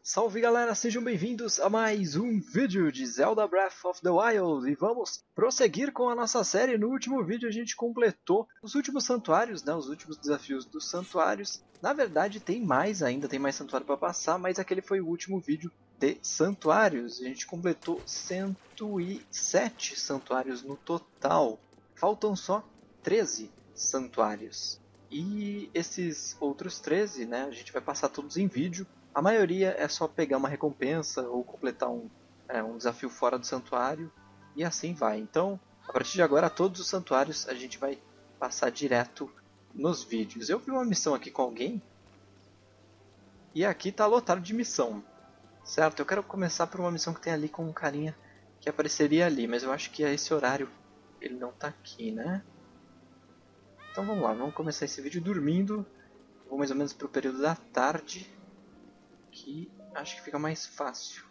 Salve galera, sejam bem-vindos a mais um vídeo de Zelda Breath of the Wild e vamos prosseguir com a nossa série. No último vídeo a gente completou os últimos santuários, os últimos desafios dos santuários. Na verdade tem mais ainda, tem mais santuário para passar, mas aquele foi o último vídeo de santuários. A gente completou 107 santuários no total, faltam só 13 santuários. E esses outros 13, a gente vai passar todos em vídeo. A maioria é só pegar uma recompensa ou completar um desafio fora do santuário e assim vai. Então, a partir de agora, todos os santuários a gente vai passar direto nos vídeos. Eu vi uma missão aqui com alguém e aqui está lotado de missão, certo? Eu quero começar por uma missão que tem ali com um carinha que apareceria ali, mas eu acho que a esse horário ele não está aqui, né? Então vamos lá, vamos começar esse vídeo dormindo. Vou mais ou menos para o período da tarde, que acho que fica mais fácil.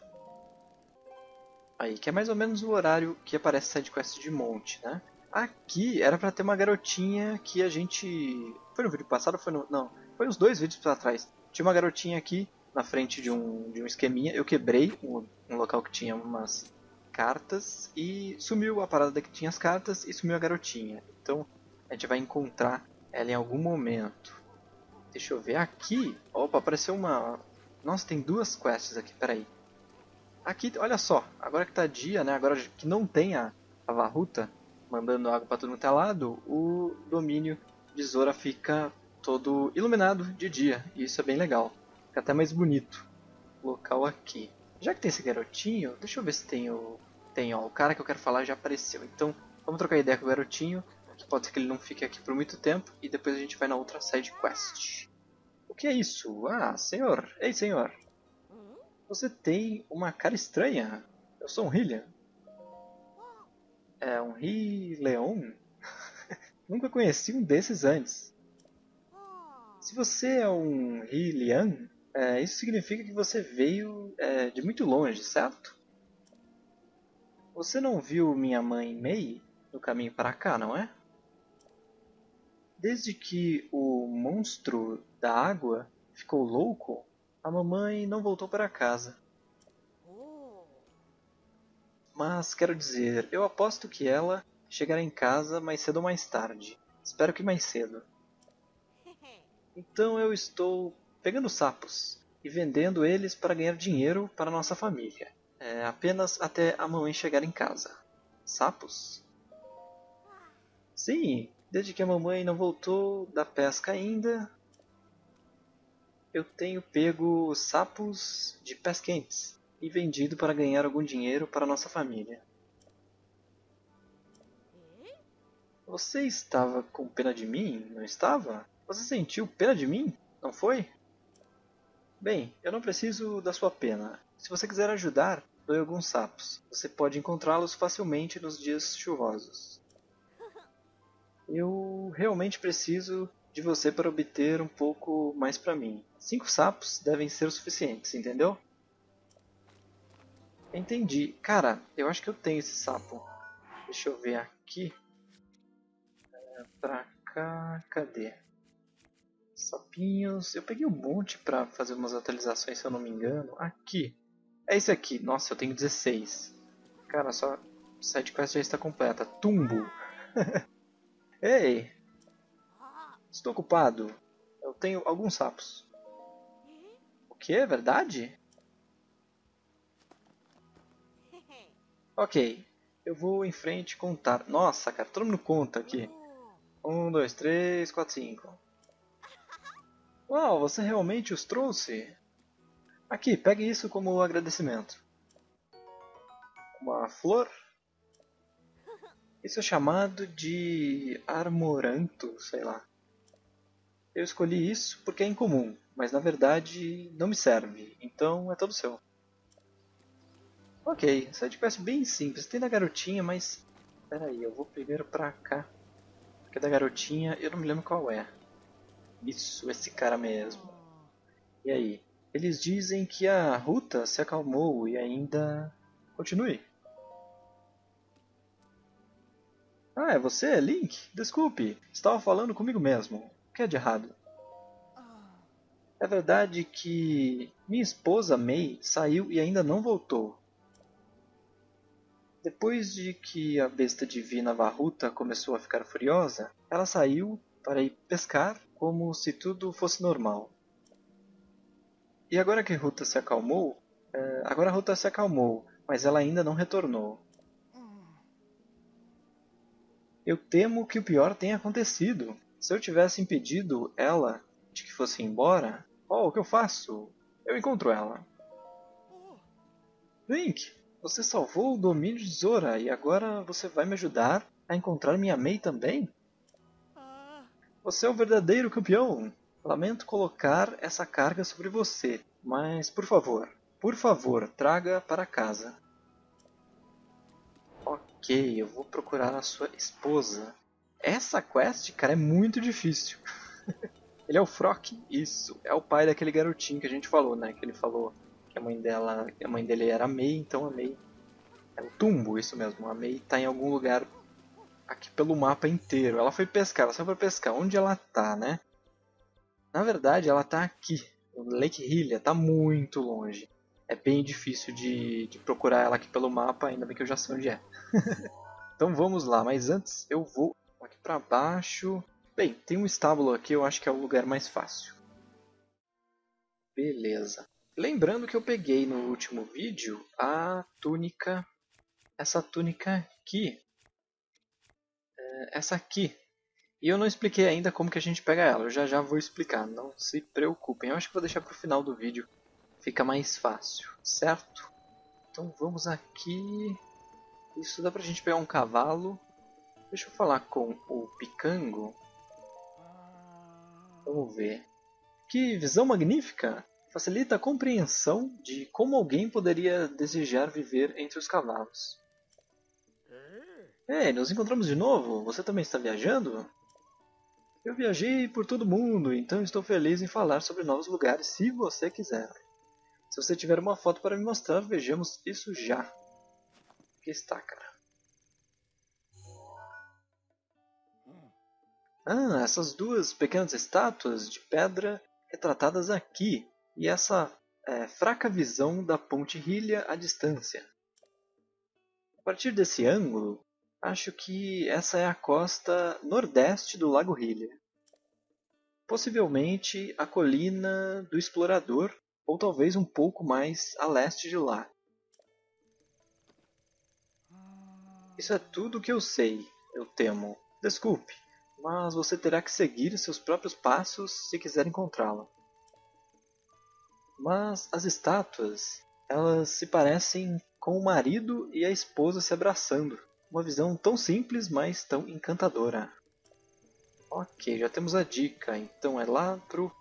Aí, que é mais ou menos o horário que aparece sidequest de monte, né? Aqui era pra ter uma garotinha que a gente... Foi no vídeo passado ou foi no... Não, foi uns 2 vídeos pra trás. Tinha uma garotinha aqui na frente de um esqueminha. Eu quebrei um local que tinha umas cartas e sumiu a parada que tinha as cartas e sumiu a garotinha. Então a gente vai encontrar ela em algum momento. Deixa eu ver aqui. Opa, apareceu uma... Nossa, tem 2 quests aqui, peraí. Aqui, olha só, agora que tá dia, agora que não tem a Vahruta mandando água para todo mundo é lado, o domínio de Zora fica todo iluminado de dia, e isso é bem legal. Fica até mais bonito o local aqui. Já que tem esse garotinho, deixa eu ver se tem o... Tem, ó, o cara que eu quero falar já apareceu. Então, vamos trocar ideia com o garotinho, que pode ser que ele não fique aqui por muito tempo, e depois a gente vai na outra side quest. O que é isso? Ah, senhor! Ei, senhor! Você tem uma cara estranha. Eu sou um Hylian. É um Hyleon? Nunca conheci um desses antes. Se você é um Hylian, isso significa que você veio de muito longe, certo? Você não viu minha mãe Mei no caminho para cá, não é? Desde que o monstro da água ficou louco, a mamãe não voltou para casa. Mas quero dizer, eu aposto que ela chegará em casa mais cedo ou mais tarde. Espero que mais cedo. Então eu estou pegando sapos e vendendo eles para ganhar dinheiro para nossa família. Apenas até a mamãe chegar em casa. Sapos? Sim, desde que a mamãe não voltou da pesca ainda, eu tenho pego sapos de pés quentes e vendido para ganhar algum dinheiro para nossa família. Você estava com pena de mim, não estava? Você sentiu pena de mim, não foi? Bem, eu não preciso da sua pena. Se você quiser ajudar, doe alguns sapos. Você pode encontrá-los facilmente nos dias chuvosos. Eu realmente preciso de você para obter um pouco mais para mim. 5 sapos devem ser o suficientes, entendeu? Entendi. Cara, eu acho que eu tenho esse sapo. Deixa eu ver aqui. Pra cá, cadê? Sapinhos. Eu peguei um monte pra fazer umas atualizações, se eu não me engano. Aqui. É esse aqui. Nossa, eu tenho 16. Cara, só sidequest já está completa. Tumbo. Ei, estou ocupado. Eu tenho alguns sapos. O que? É verdade? Ok. Eu vou em frente contar. Nossa, cara, todo mundo conta aqui. 1, 2, 3, 4, 5. Uau, você realmente os trouxe? Aqui, pegue isso como agradecimento. Uma flor? Isso é chamado de armoranto, sei lá. Eu escolhi isso porque é incomum, mas na verdade não me serve, então é todo seu. Ok, sidequest bem simples. Tem da garotinha, mas... Pera aí, eu vou primeiro pra cá. Porque da garotinha eu não me lembro qual é. Isso, esse cara mesmo. E aí? Eles dizem que a Ruta se acalmou e ainda... Continue. Ah, é você, Link? Desculpe, estava falando comigo mesmo. O que é de errado? É verdade que minha esposa May saiu e ainda não voltou. Depois de que a besta divina Vahuta começou a ficar furiosa, ela saiu para ir pescar como se tudo fosse normal. E agora que Ruta se acalmou, agora Ruta se acalmou, mas ela ainda não retornou. Eu temo que o pior tenha acontecido. Se eu tivesse impedido ela de que fosse embora, o que eu faço? Eu encontro ela. Link, você salvou o domínio de Zora e agora você vai me ajudar a encontrar minha Mei também? Você é o verdadeiro campeão! Lamento colocar essa carga sobre você, mas por favor, traga para casa. Ok, eu vou procurar a sua esposa. Essa quest, cara, é muito difícil. Ele é o Frock? Isso. É o pai daquele garotinho que a gente falou, né? Que ele falou que a mãe dele era a Mei, então a Mei é o Tumbo, isso mesmo. A Mei tá em algum lugar aqui pelo mapa inteiro. Ela foi pescar, ela saiu pra pescar. Onde ela tá, né? Na verdade, ela tá aqui, no Lake Hylia, tá muito longe. É bem difícil de procurar ela aqui pelo mapa, ainda bem que eu já sei onde é. Então vamos lá, mas antes eu vou aqui pra baixo. Bem, tem um estábulo aqui, eu acho que é o lugar mais fácil. Beleza. Lembrando que eu peguei no último vídeo a túnica, essa túnica aqui, essa aqui. E eu não expliquei ainda como que a gente pega ela, eu já vou explicar, não se preocupem. Eu acho que vou deixar para o final do vídeo, fica mais fácil, certo? Então vamos aqui, isso dá pra gente pegar um cavalo. Deixa eu falar com o Picango. Vamos ver. Que visão magnífica! Facilita a compreensão de como alguém poderia desejar viver entre os cavalos. Ei, nos encontramos de novo? Você também está viajando? Eu viajei por todo mundo, então estou feliz em falar sobre novos lugares se você quiser. Se você tiver uma foto para me mostrar, vejamos isso já. Aqui está, cara. Ah, essas duas pequenas estátuas de pedra retratadas aqui. E essa fraca visão da ponte Hylia à distância. A partir desse ângulo, acho que essa é a costa nordeste do Lago Hylia. Possivelmente a colina do Explorador, ou talvez um pouco mais a leste de lá. Isso é tudo o que eu sei, eu temo. Desculpe, mas você terá que seguir seus próprios passos se quiser encontrá-la. Mas as estátuas, elas se parecem com o marido e a esposa se abraçando. Uma visão tão simples, mas tão encantadora. Ok, já temos a dica. Então é lá pro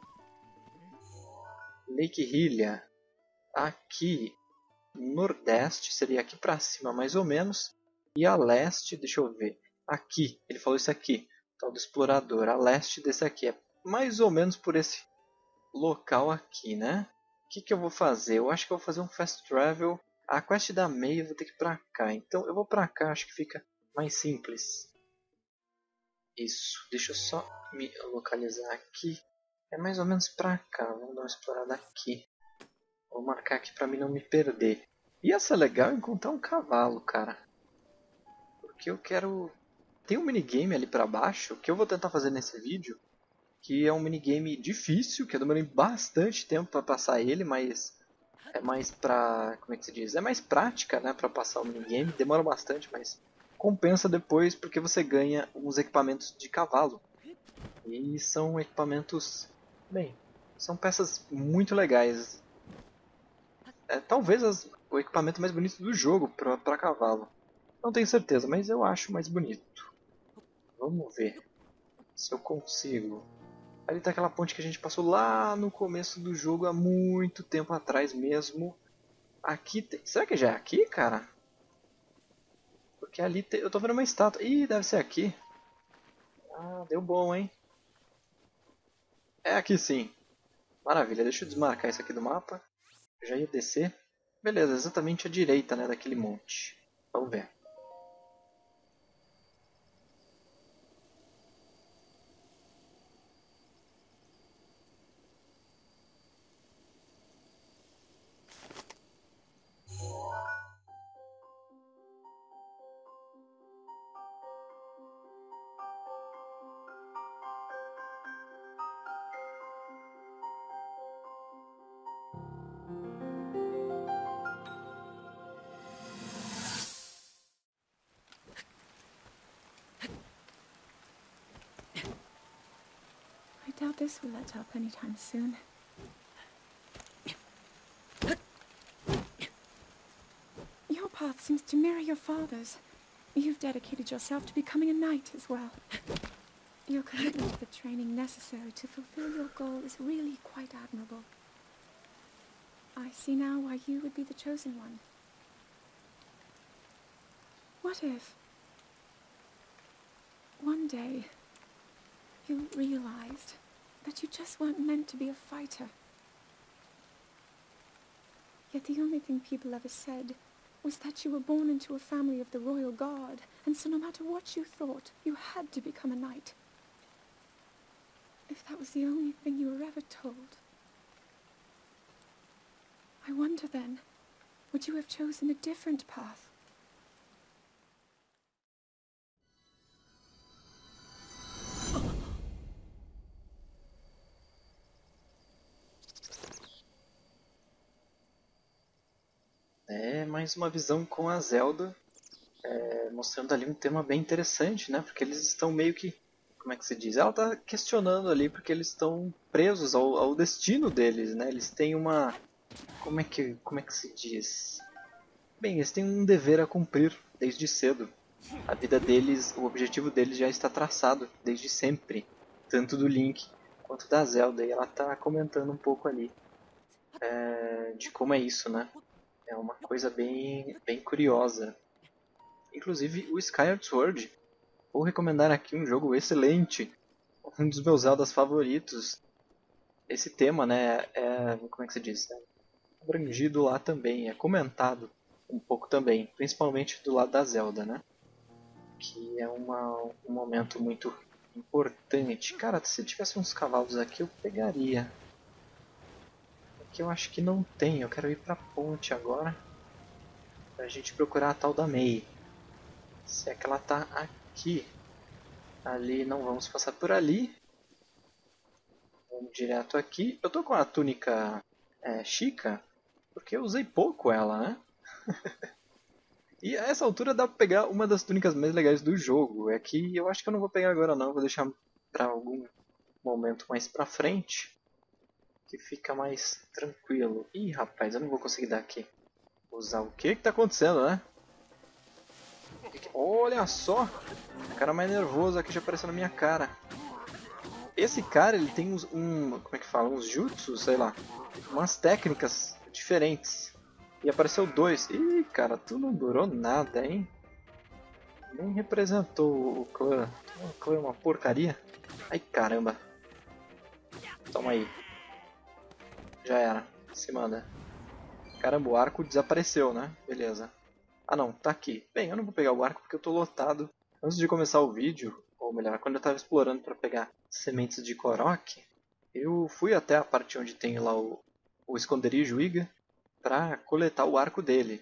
Lake Hylia. Aqui, nordeste, seria aqui pra cima mais ou menos. E a leste, deixa eu ver. Aqui, ele falou isso aqui. Tal do explorador. A leste desse aqui. É mais ou menos por esse local aqui, né? O que eu vou fazer? Eu acho que eu vou fazer um fast travel. A quest da May eu vou ter que ir pra cá. Então eu vou pra cá, acho que fica mais simples. Isso, deixa eu só me localizar aqui. É mais ou menos pra cá, vamos dar uma explorada aqui. Vou marcar aqui pra mim não me perder. Ia ser legal encontrar um cavalo, cara. Porque eu quero... Tem um minigame ali pra baixo que eu vou tentar fazer nesse vídeo. Que é um minigame difícil, que eu demorei bastante tempo pra passar ele, mas... É mais pra... como é que se diz? É mais prática, né, pra passar o minigame. Demora bastante, mas... compensa depois porque você ganha uns equipamentos de cavalo. E são equipamentos... bem, são peças muito legais. Talvez o equipamento mais bonito do jogo para cavalo. Não tenho certeza, mas eu acho mais bonito. Vamos ver se eu consigo. Ali tá aquela ponte que a gente passou lá no começo do jogo, há muito tempo atrás mesmo. Aqui tem... será que já é aqui, cara? Porque ali tem... eu tô vendo uma estátua. Ih, deve ser aqui. Ah, deu bom, hein? É aqui sim. Maravilha, deixa eu desmarcar isso aqui do mapa. Eu já ia descer. Beleza, exatamente à direita, né, daquele monte. Vamos ver. this will let up anytime soon. Your path seems to mirror your father's. You've dedicated yourself to becoming a knight as well. Your commitment to the training necessary to fulfill your goal is really quite admirable. I see now why you would be the chosen one. What if one day you realized that you just weren't meant to be a fighter? Yet the only thing people ever said was that you were born into a family of the Royal Guard, and so no matter what you thought, you had to become a knight. If that was the only thing you were ever told, I wonder then, would you have chosen a different path? É mais uma visão com a Zelda, mostrando ali um tema bem interessante, né? Porque eles estão meio que, como é que se diz? Ela está questionando ali porque eles estão presos ao destino deles, né? Eles têm uma, como é que se diz? Bem, eles têm um dever a cumprir desde cedo. A vida deles, o objetivo deles já está traçado desde sempre, tanto do Link quanto da Zelda. E ela está comentando um pouco ali de como é isso, né? É uma coisa bem curiosa. Inclusive o Skyward Sword. Vou recomendar aqui um jogo excelente. Um dos meus Zeldas favoritos. Esse tema, né, como é que se diz? É abrangido lá também, é comentado um pouco também. Principalmente do lado da Zelda, né? Que é um momento muito importante. Cara, se tivesse uns cavalos aqui eu pegaria. Aqui eu acho que não tem. Eu quero ir pra ponte agora. Pra gente procurar a tal da May. Se é que ela tá aqui. Ali não vamos passar por ali. Vamos direto aqui. Eu tô com a túnica chica porque eu usei pouco ela, né? E a essa altura dá pra pegar uma das túnicas mais legais do jogo. É que eu acho que eu não vou pegar agora não. Vou deixar pra algum momento mais pra frente. Que fica mais tranquilo. Ih, rapaz, eu não vou conseguir dar aqui. Usar o que tá acontecendo, né? Olha só! O cara mais nervoso aqui já apareceu na minha cara. Esse cara, ele tem como é que fala? Uns jutsus, sei lá. Umas técnicas diferentes. E apareceu dois. Ih, cara, tu não durou nada, hein? Nem representou o clã. O clã é uma porcaria. Ai, caramba. Toma aí. Já era. Se manda. Caramba, o arco desapareceu, né? Beleza. Ah não, tá aqui. Bem, eu não vou pegar o arco porque eu tô lotado. Antes de começar o vídeo, ou melhor, quando eu tava explorando para pegar sementes de Korok, eu fui até a parte onde tem lá o esconderijo Iga para coletar o arco dele.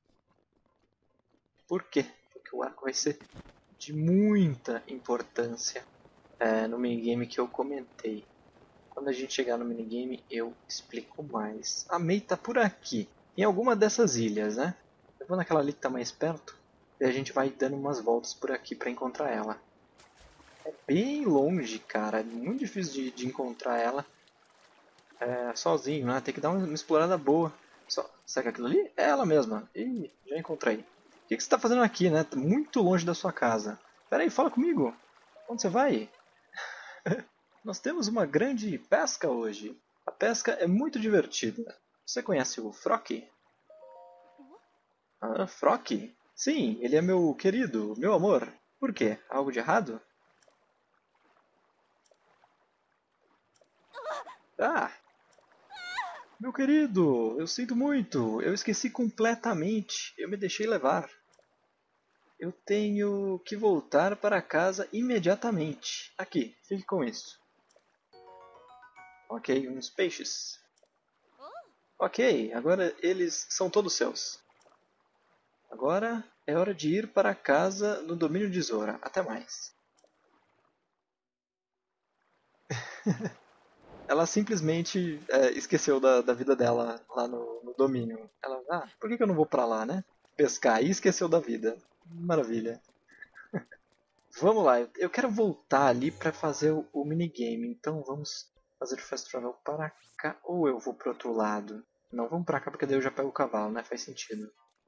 Por quê? Porque o arco vai ser de muita importância no minigame que eu comentei. Quando a gente chegar no minigame eu explico mais. A May tá por aqui, em alguma dessas ilhas, né? Eu vou naquela ali que tá mais perto e a gente vai dando umas voltas por aqui para encontrar ela. É bem longe, cara. É muito difícil de encontrar ela sozinho, né? Tem que dar uma explorada boa. Será que aquilo ali? É ela mesma. Ih, já encontrei. O que você está fazendo aqui, né? Tá muito longe da sua casa. Pera aí, fala comigo. Onde você vai? Nós temos uma grande pesca hoje. A pesca é muito divertida. Você conhece o Frock? Ah, Frock? Sim, ele é meu querido, meu amor. Por quê? Algo de errado? Ah, meu querido, eu sinto muito. Eu esqueci completamente. Eu me deixei levar. Eu tenho que voltar para casa imediatamente. Aqui, fique com isso. Ok, uns peixes. Ok, agora eles são todos seus. Agora é hora de ir para casa no domínio de Zora. Até mais. Ela simplesmente esqueceu da vida dela lá no domínio. Ela, por que eu não vou pra lá, né? Pescar. E esqueceu da vida. Maravilha. Vamos lá, eu quero voltar ali para fazer o minigame. Então vamos fazer o fast travel para cá. Ou eu vou pro outro lado? Não, vamos para cá porque daí eu já pego o cavalo, né? Faz sentido.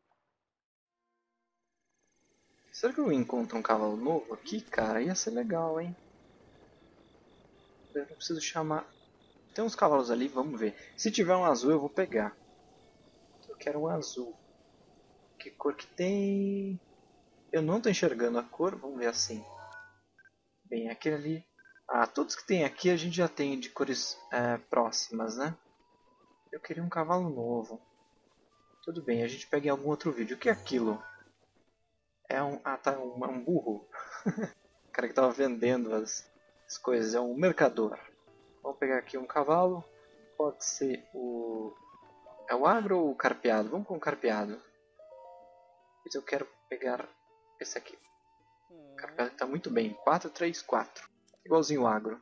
Será que eu encontro um cavalo novo aqui, cara? Ia ser legal, hein? Eu não preciso chamar... Tem uns cavalos ali, vamos ver. Se tiver um azul eu vou pegar. Eu quero um azul. Que cor que tem? Eu não estou enxergando a cor, vamos ver assim. Bem, aquele ali... Ah, todos que tem aqui a gente já tem de cores próximas, né? Eu queria um cavalo novo. Tudo bem, a gente pega em algum outro vídeo. O que é aquilo? É um... Ah, tá, um burro. O cara que tava vendendo as coisas. É um mercador. Vamos pegar aqui um cavalo. Pode ser o... É o agro ou o carpeado? Vamos com o carpeado. Mas eu quero pegar esse aqui. O carpeado está muito bem. 434. Igualzinho o agro.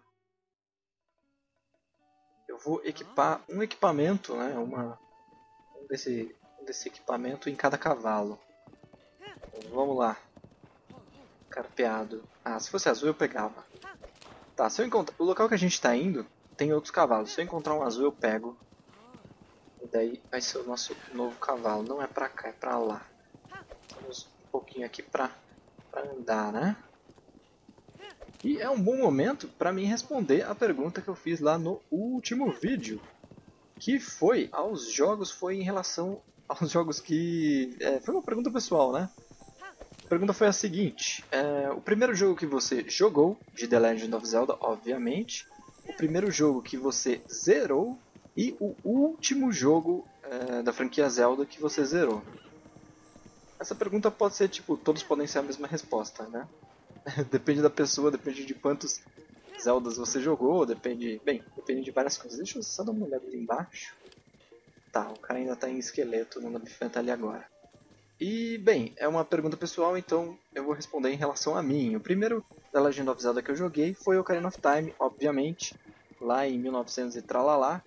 Eu vou equipar um equipamento, né? Um desse equipamento em cada cavalo. Então, vamos lá. Carpeado. Ah, se fosse azul eu pegava. Tá, se eu encontrar... O local que a gente está indo tem outros cavalos. Se eu encontrar um azul eu pego. E daí vai ser o nosso novo cavalo. Não é pra cá, é pra lá. Temos um pouquinho aqui pra andar, né? E é um bom momento para mim responder a pergunta que eu fiz lá no último vídeo. Que foi foi em relação aos jogos que... foi uma pergunta pessoal, né? A pergunta foi a seguinte. O primeiro jogo que você jogou, de The Legend of Zelda, obviamente. O primeiro jogo que você zerou. E o último jogo da franquia Zelda que você zerou. Essa pergunta pode ser, tipo, todos podem ser a mesma resposta, né? Depende da pessoa, depende de quantos Zeldas você jogou, depende de várias coisas. Deixa eu só dar uma olhada ali embaixo. Tá, o cara ainda tá em esqueleto, não dá pra enfrentar ele agora. E, bem, é uma pergunta pessoal, então eu vou responder em relação a mim. O primeiro The Legend of Zelda que eu joguei foi o Ocarina of Time, obviamente, lá em 1900 e tralalá.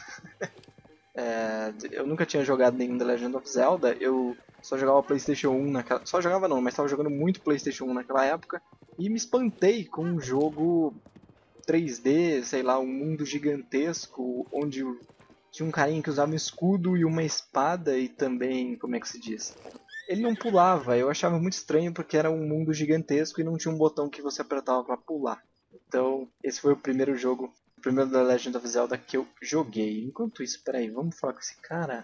Eu nunca tinha jogado nenhum The Legend of Zelda, eu só jogava PlayStation 1 naquela... Só jogava não, mas estava jogando muito PlayStation 1 naquela época. E me espantei com um jogo 3D, sei lá, um mundo gigantesco, onde tinha um carinha que usava um escudo e uma espada e também, como é que se diz? Ele não pulava, eu achava muito estranho porque era um mundo gigantesco e não tinha um botão que você apertava para pular. Então, esse foi o primeiro jogo, o primeiro da Legend of Zelda que eu joguei. Enquanto isso, peraí, vamos falar com esse cara?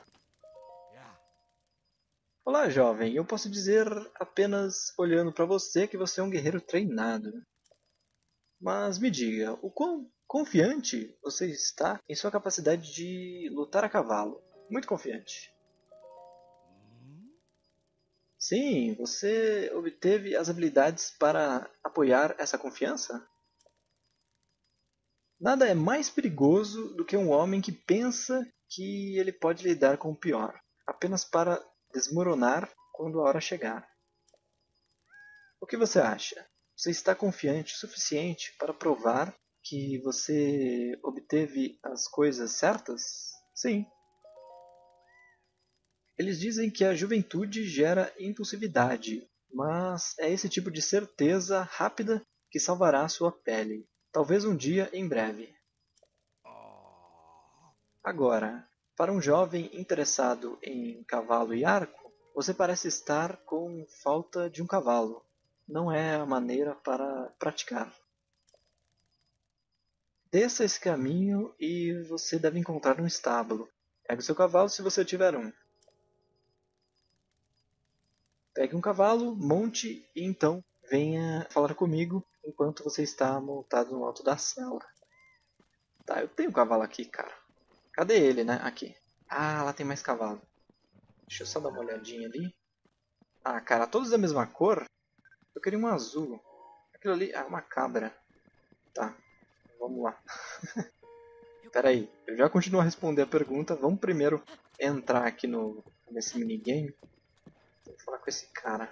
Olá, jovem, eu posso dizer apenas olhando para você que você é um guerreiro treinado. Mas me diga, o quão confiante você está em sua capacidade de lutar a cavalo? Muito confiante. Sim, você obteve as habilidades para apoiar essa confiança? Nada é mais perigoso do que um homem que pensa que ele pode lidar com o pior, apenas para desmoronar quando a hora chegar. O que você acha? Você está confiante o suficiente para provar que você obteve as coisas certas? Sim. Eles dizem que a juventude gera impulsividade, mas é esse tipo de certeza rápida que salvará sua pele. Talvez um dia em breve. Agora, para um jovem interessado em cavalo e arco, você parece estar com falta de um cavalo. Não é a maneira para praticar. Desça esse caminho e você deve encontrar um estábulo. Pegue o seu cavalo se você tiver um. Pegue um cavalo, monte e então venha falar comigo enquanto você está montado no alto da cela. Tá, eu tenho um cavalo aqui, cara. Cadê ele, né? Aqui. Ah, lá tem mais cavalo. Deixa eu só dar uma olhadinha ali. Ah, cara, todos da mesma cor? Eu queria um azul. Aquilo ali é uma cabra. Tá, vamos lá. Pera aí, eu já continuo a responder a pergunta. Vamos primeiro entrar aqui nesse minigame. Vou falar com esse cara.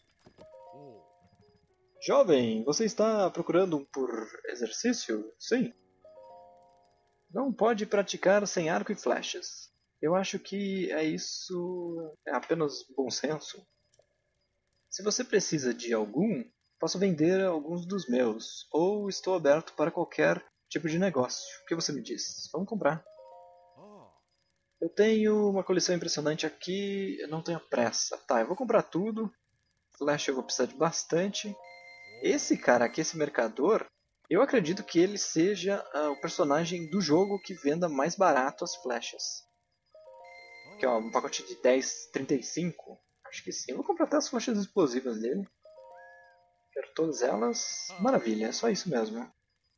Jovem, você está procurando por exercício? Sim. Não pode praticar sem arco e flechas. Eu acho que isso é apenas bom senso. Se você precisa de algum, Posso vender alguns dos meus, ou estou aberto para qualquer tipo de negócio. O que você me diz? Vamos comprar. Eu tenho uma coleção impressionante aqui, eu não tenho pressa. Tá, eu vou comprar tudo. Flash eu vou precisar de bastante. Esse cara aqui, esse mercador, eu acredito que ele seja o personagem do jogo que venda mais barato as flechas. Que é um pacote de 10, 35. Acho que sim. Eu vou comprar até as flechas explosivas dele. Quero todas elas. Maravilha, é só isso mesmo.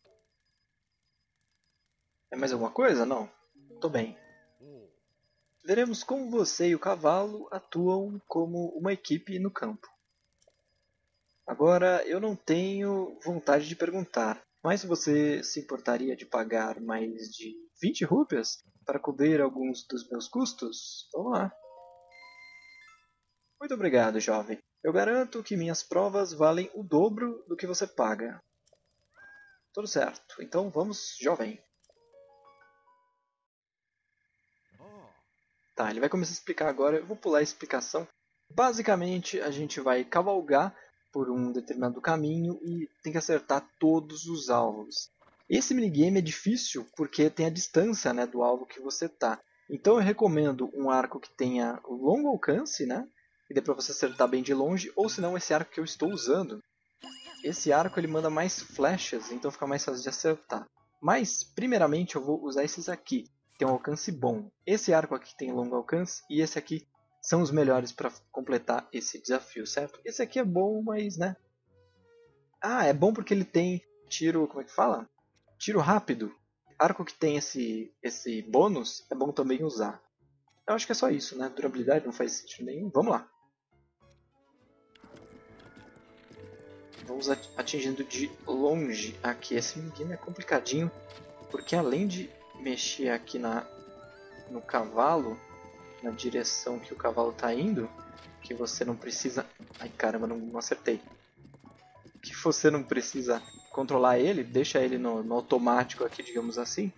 É mais alguma coisa? Não. Tô bem. Veremos como você e o cavalo atuam como uma equipe no campo. Agora, eu não tenho vontade de perguntar, mas você se importaria de pagar mais de 20 rúpias para cobrir alguns dos meus custos? Vamos lá. Muito obrigado, jovem. Eu garanto que minhas provas valem o dobro do que você paga. Tudo certo. Então vamos, jovem. Tá, ele vai começar a explicar agora. Eu vou pular a explicação. Basicamente, a gente vai cavalgar por um determinado caminho e tem que acertar todos os alvos. Esse minigame é difícil porque tem a distância, né, do alvo que você tá. Então eu recomendo um arco que tenha longo alcance, né, e dê para você acertar bem de longe, ou se não esse arco que eu estou usando. Esse arco ele manda mais flechas, então fica mais fácil de acertar. Mas, primeiramente, eu vou usar esses aqui, que tem um alcance bom. Esse arco aqui tem longo alcance e esse aqui são os melhores para completar esse desafio, certo? Esse aqui é bom, mas, né? Ah, é bom porque ele tem tiro, como é que fala? Tiro rápido. Arco que tem esse bônus é bom também usar. Eu acho que é só isso, né? Durabilidade não faz sentido nenhum. Vamos lá. Vamos atingindo de longe aqui. Esse minigame é complicadinho, porque além de mexer aqui no cavalo, na direção que o cavalo está indo, que você não precisa... Ai caramba, não acertei. Que você não precisa controlar ele, deixa ele no automático aqui, digamos assim.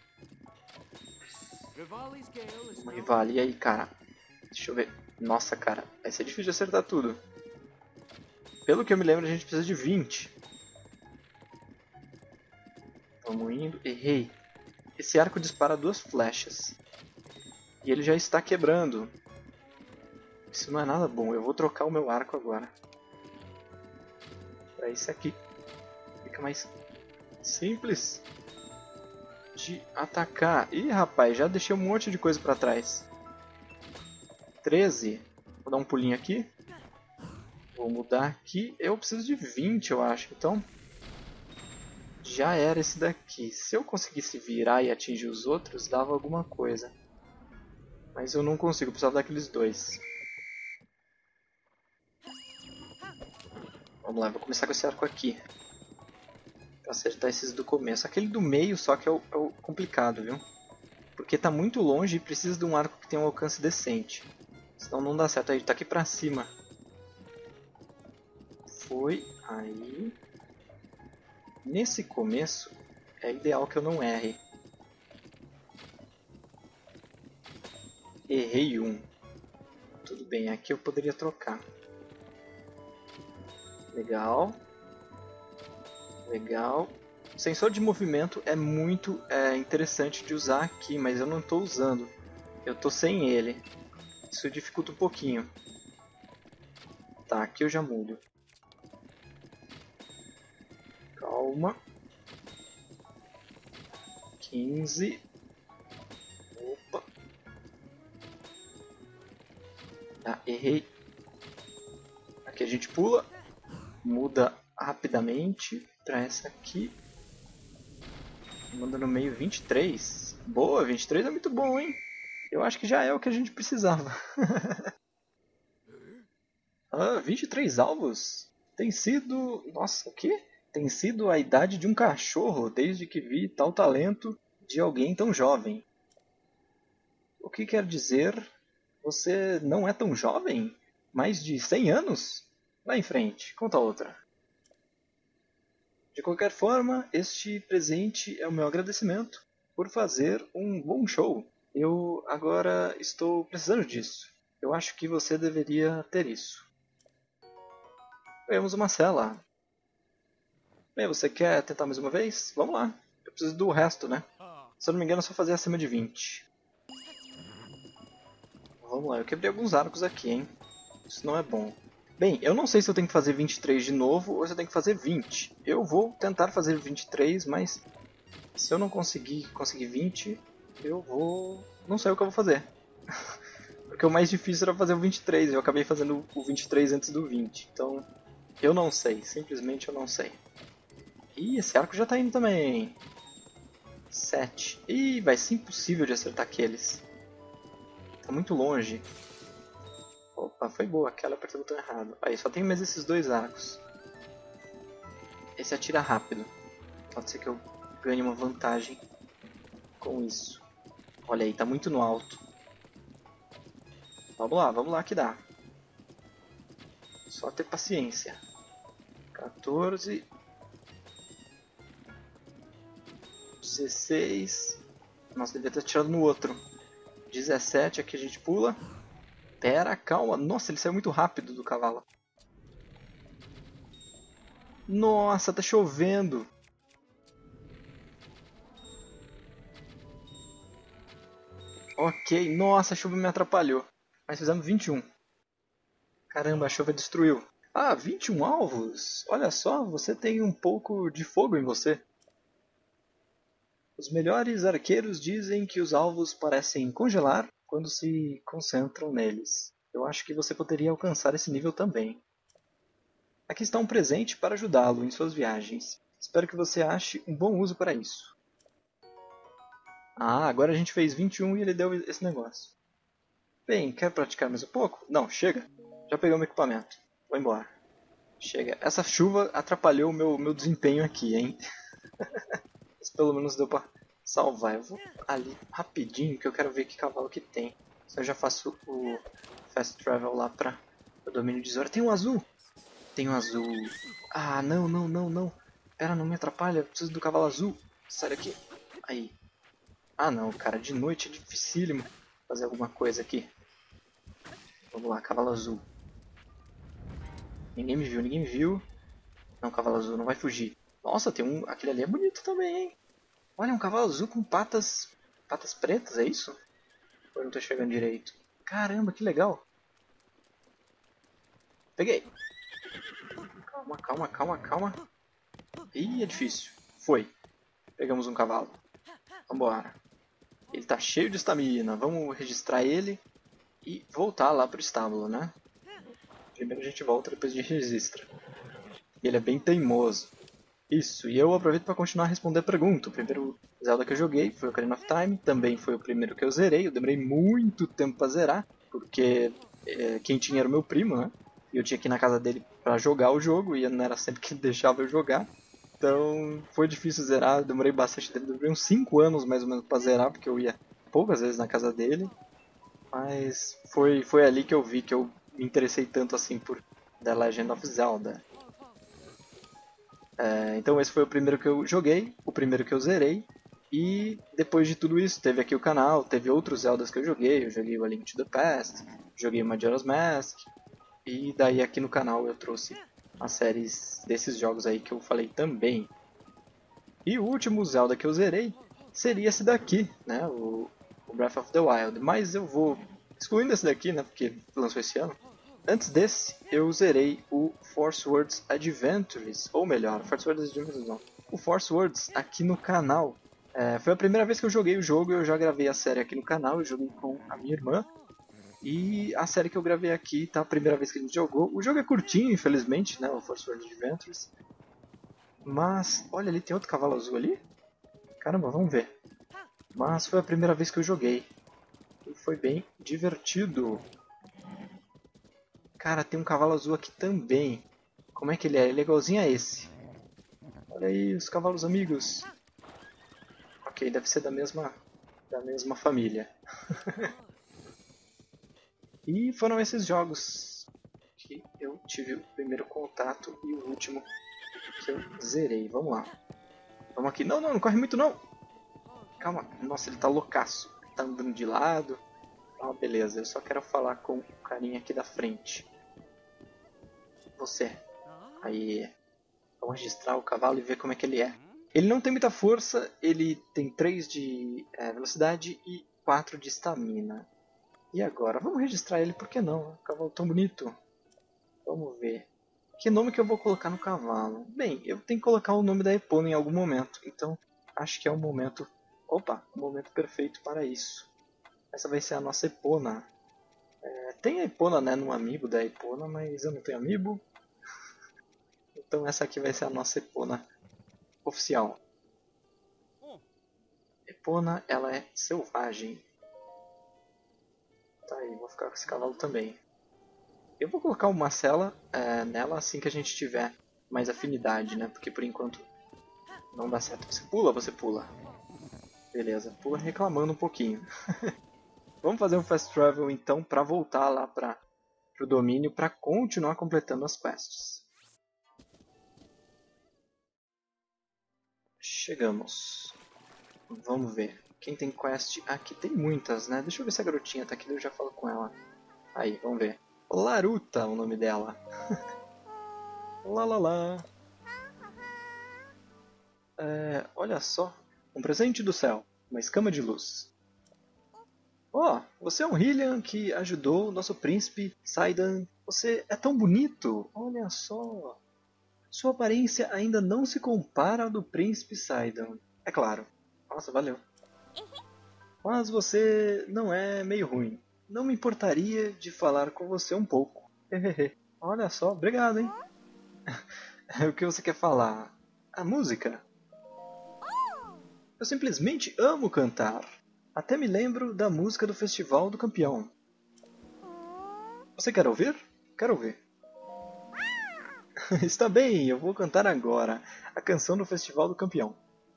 Vamos Rivali, e aí, cara? Deixa eu ver. Nossa, cara, vai ser difícil de acertar tudo. Pelo que eu me lembro, a gente precisa de 20. Vamos indo. Errei. Esse arco dispara 2 flechas. E ele já está quebrando. Isso não é nada bom. Eu vou trocar o meu arco agora. Para esse aqui. Fica mais simples de atacar. Ih, rapaz, já deixei um monte de coisa para trás. 13. Vou dar um pulinho aqui. Vou mudar aqui. Eu preciso de 20, eu acho. Então, já era esse daqui. Se eu conseguisse virar e atingir os outros, dava alguma coisa. Mas eu não consigo, eu precisava daqueles dois. Vamos lá, vou começar com esse arco aqui. Pra acertar esses do começo. Aquele do meio só que é o complicado, viu? Porque tá muito longe e precisa de um arco que tenha um alcance decente. Senão não dá certo. Aí, tá aqui pra cima. Foi, aí... Nesse começo, é ideal que eu não erre. Errei um. Tudo bem, aqui eu poderia trocar. Legal. Legal. O sensor de movimento é muito interessante de usar aqui, mas eu não estou usando. Eu estou sem ele. Isso dificulta um pouquinho. Tá, aqui eu já mudo. Calma. 15. Opa. Ah, errei. Aqui a gente pula. Muda rapidamente para essa aqui. Manda no meio 23. Boa, 23 é muito bom, hein? Eu acho que já é o que a gente precisava. 23 alvos? Tem sido... Nossa, o quê? Tem sido a idade de um cachorro desde que vi tal talento de alguém tão jovem. O que quer dizer? Você não é tão jovem? Mais de 100 anos? Vai em frente, conta outra. De qualquer forma, este presente é o meu agradecimento por fazer um bom show. Eu agora estou precisando disso. Eu acho que você deveria ter isso. Ganhamos uma cela. Bem, você quer tentar mais uma vez? Vamos lá. Eu preciso do resto, né? Se eu não me engano, é só fazer acima de 20. Vamos lá, eu quebrei alguns arcos aqui, hein? Isso não é bom. Bem, eu não sei se eu tenho que fazer 23 de novo ou se eu tenho que fazer 20. Eu vou tentar fazer 23, mas se eu não conseguir 20, eu vou... não sei o que eu vou fazer. Porque o mais difícil era fazer o 23, eu acabei fazendo o 23 antes do 20. Então, eu não sei, simplesmente eu não sei. Ih, esse arco já tá indo também. 7. Ih, vai ser impossível de acertar aqueles. Tá muito longe. Opa, foi boa, aquela apertou o botão errado. Aí, só tem mais esses dois arcos. Esse atira rápido. Pode ser que eu ganhe uma vantagem com isso. Olha aí, tá muito no alto. Vamos lá que dá. Só ter paciência. 14. 16. Nossa, devia ter atirado no outro. 17, aqui a gente pula. Pera, calma. Nossa, ele saiu muito rápido do cavalo. Nossa, tá chovendo. Ok, nossa, a chuva me atrapalhou. Mas fizemos 21. Caramba, a chuva destruiu. Ah, 21 alvos? Olha só, você tem um pouco de fogo em você. Os melhores arqueiros dizem que os alvos parecem congelar quando se concentram neles. Eu acho que você poderia alcançar esse nível também. Aqui está um presente para ajudá-lo em suas viagens. Espero que você ache um bom uso para isso. Ah, agora a gente fez 21 e ele deu esse negócio. Bem, quer praticar mais um pouco? Não, chega. Já peguei o meu equipamento. Vou embora. Chega. Essa chuva atrapalhou o meu desempenho aqui, hein? Mas pelo menos deu pra salvar. Eu vou ali rapidinho que eu quero ver que cavalo que tem. Se eu já faço o fast travel lá pra o domínio de Zora. Tem um azul! Tem um azul. Ah, não, não, não, não. Pera, não me atrapalha. Eu preciso do cavalo azul. Sai daqui. Aí. Ah, não, cara. De noite é dificílimo fazer alguma coisa aqui. Vamos lá, cavalo azul. Ninguém me viu, ninguém me viu. Não, cavalo azul, não vai fugir. Nossa, tem um... aquele ali é bonito também, hein? Olha, um cavalo azul com patas... patas pretas, é isso? Ou eu não tô chegando direito? Caramba, que legal. Peguei. Calma, calma, calma, calma. Ih, é difícil. Foi. Pegamos um cavalo. Vambora. Ele tá cheio de estamina. Vamos registrar ele e voltar lá pro estábulo, né? Primeiro a gente volta, depois a gente registra. E ele é bem teimoso. Isso, e eu aproveito para continuar a responder a pergunta. O primeiro Zelda que eu joguei foi o Ocarina of Time, também foi o primeiro que eu zerei. Eu demorei muito tempo para zerar, porque quem tinha era o meu primo, né? E eu tinha que ir na casa dele para jogar o jogo, e não era sempre que ele deixava eu jogar. Então foi difícil zerar, eu demorei bastante tempo, demorei uns 5 anos mais ou menos para zerar, porque eu ia poucas vezes na casa dele. Mas foi ali que eu vi que eu me interessei tanto assim por The Legend of Zelda. Então esse foi o primeiro que eu joguei, o primeiro que eu zerei. E depois de tudo isso, teve aqui o canal, teve outros Zeldas que eu joguei o A Link to the Past, joguei o Majora's Mask. E daí aqui no canal eu trouxe as séries desses jogos aí que eu falei também. E o último Zelda que eu zerei seria esse daqui, né, o Breath of the Wild. Mas eu vou excluindo esse daqui, né, porque lançou esse ano. Antes desse, eu zerei o Force Words Adventures, ou melhor, Force Words Adventures não, o Force Words aqui no canal. Foi a primeira vez que eu joguei o jogo, eu já gravei a série aqui no canal, eu joguei com a minha irmã. E a série que eu gravei aqui, tá? A primeira vez que a gente jogou. O jogo é curtinho, infelizmente, né? O Force Words Adventures. Mas, olha, ali tem outro cavalo azul ali. Caramba, vamos ver. Mas foi a primeira vez que eu joguei. E foi bem divertido. Cara, tem um cavalo azul aqui também. Como é que ele é? Ele é igualzinho a esse. Olha aí, os cavalos amigos. Ok, deve ser da mesma família. E foram esses jogos que eu tive o primeiro contato e o último que eu zerei. Vamos lá. Vamos aqui. Não, não, não corre muito não. Calma. Nossa, ele tá loucaço. Ele tá andando de lado. Ah, beleza. Eu só quero falar com o carinha aqui da frente. Você. Aí. Vamos registrar o cavalo e ver como é que ele é. Ele não tem muita força, ele tem 3 de velocidade e 4 de estamina. E agora? Vamos registrar ele, por que não? Um cavalo tão bonito. Vamos ver. Que nome que eu vou colocar no cavalo? Bem, eu tenho que colocar o nome da Epona em algum momento. Então, acho que é o momento... Opa! O momento perfeito para isso. Essa vai ser a nossa Epona. Tem a Epona, né, no amiibo da Epona, mas eu não tenho amiibo. Então essa aqui vai ser a nossa Epona oficial. Epona, ela é selvagem. Tá aí, vou ficar com esse cavalo também. Eu vou colocar o Marcela nela assim que a gente tiver mais afinidade, né? Porque por enquanto não dá certo. Você pula, você pula. Beleza, pula reclamando um pouquinho. Vamos fazer um fast travel então para voltar lá para o domínio para continuar completando as quests. Chegamos. Vamos ver. Quem tem quest aqui? Tem muitas, né? Deixa eu ver se a garotinha tá aqui, eu já falo com ela. Aí, vamos ver. Laruta, o nome dela. Lá, lá, lá. Olha só. Um presente do céu. Uma escama de luz. Oh, você é um Hylian que ajudou o nosso príncipe Saidan. Você é tão bonito. Olha só. Sua aparência ainda não se compara ao do príncipe Saidan. É claro. Nossa, valeu. Mas você não é meio ruim. Não me importaria de falar com você um pouco. Olha só, obrigado, hein? O que você quer falar? A música? Eu simplesmente amo cantar. Até me lembro da música do Festival do Campeão. Você quer ouvir? Quero ouvir. Está bem, eu vou cantar agora a canção do Festival do Campeão.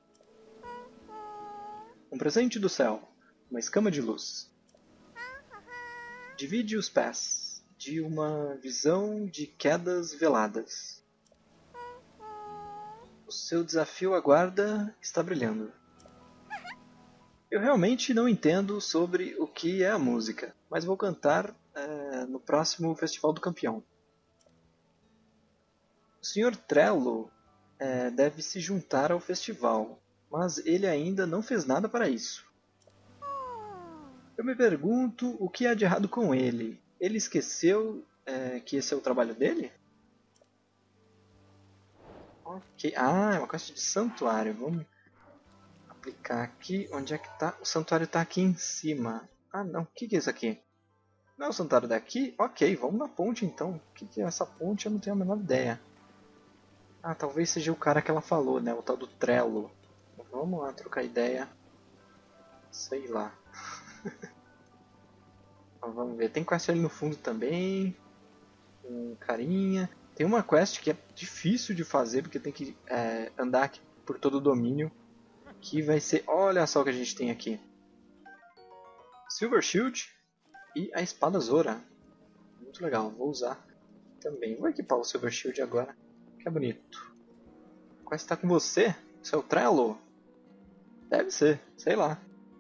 Um presente do céu, uma escama de luz. Divide os pés de uma visão de quedas veladas. O seu desafio aguarda está brilhando. Eu realmente não entendo sobre o que é a música, mas vou cantar no próximo Festival do Campeão. O Sr. Trello deve se juntar ao festival, mas ele ainda não fez nada para isso. Eu me pergunto o que há de errado com ele. Ele esqueceu que esse é o trabalho dele? Ok. Ah, é uma quest de santuário. Vamos aplicar aqui. Onde é que está? O santuário está aqui em cima. Ah, não. O que é isso aqui? Não é o santuário daqui? Ok, vamos na ponte então. O que é essa ponte? Eu não tenho a menor ideia. Ah, talvez seja o cara que ela falou, né? O tal do Trello. Vamos lá trocar ideia. Sei lá. Vamos ver. Tem quest ali no fundo também. Um carinha. Tem uma quest que é difícil de fazer porque tem que andar aqui por todo o domínio. Que vai ser... Olha só o que a gente tem aqui. Silver Shield e a espada Zora. Muito legal, vou usar também. Vou equipar o Silver Shield agora, que é bonito. Qual está com você? Seu Trello? Deve ser, sei lá.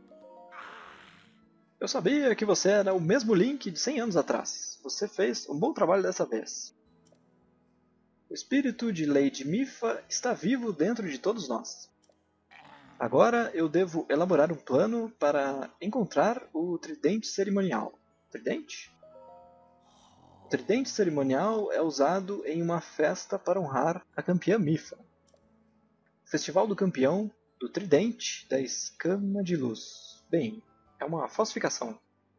Eu sabia que você era o mesmo Link de 100 anos atrás. Você fez um bom trabalho dessa vez. O espírito de Lady Mipha está vivo dentro de todos nós. Agora eu devo elaborar um plano para encontrar o tridente cerimonial. Tridente? O tridente cerimonial é usado em uma festa para honrar a campeã Mipha. O Festival do Campeão do Tridente da Escama de Luz. Bem, é uma falsificação.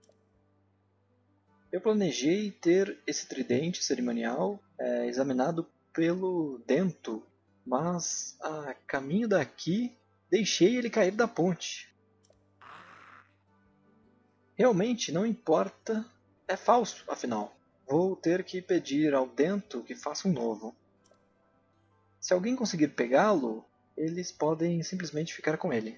Eu planejei ter esse tridente cerimonial examinado pelo Dento, mas a caminho daqui deixei ele cair da ponte. Realmente não importa, é falso, afinal. Vou ter que pedir ao Dento que faça um novo. Se alguém conseguir pegá-lo, eles podem simplesmente ficar com ele.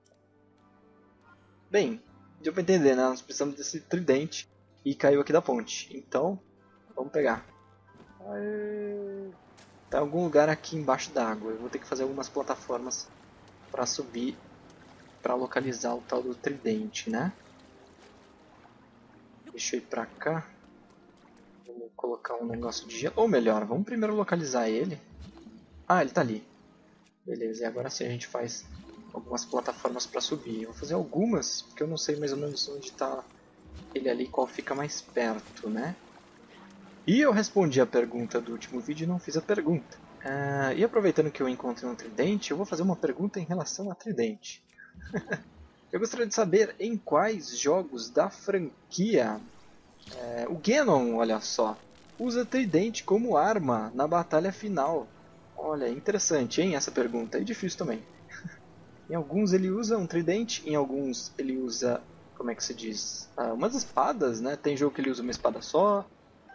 Bem, deu pra entender, né? Nós precisamos desse tridente e caiu aqui da ponte. Então, vamos pegar. Aê. Tá em algum lugar aqui embaixo d'água. Eu vou ter que fazer algumas plataformas para subir, para localizar o tal do tridente, né? Deixa eu ir pra cá. Vamos colocar um negócio de gelo. Ou melhor, vamos primeiro localizar ele. Ah, ele tá ali. Beleza, e agora sim a gente faz algumas plataformas para subir. Eu vou fazer algumas, porque eu não sei mais ou menos onde tá ele ali, qual fica mais perto, né? E eu respondi a pergunta do último vídeo e não fiz a pergunta. E aproveitando que eu encontrei um tridente, eu vou fazer uma pergunta em relação a tridente. Eu gostaria de saber em quais jogos da franquia o Ganon, olha só, usa tridente como arma na batalha final. Olha, interessante, hein, essa pergunta. É difícil também. Em alguns ele usa um tridente, em alguns ele usa, como é que se diz? Umas espadas, né? Tem jogo que ele usa uma espada só,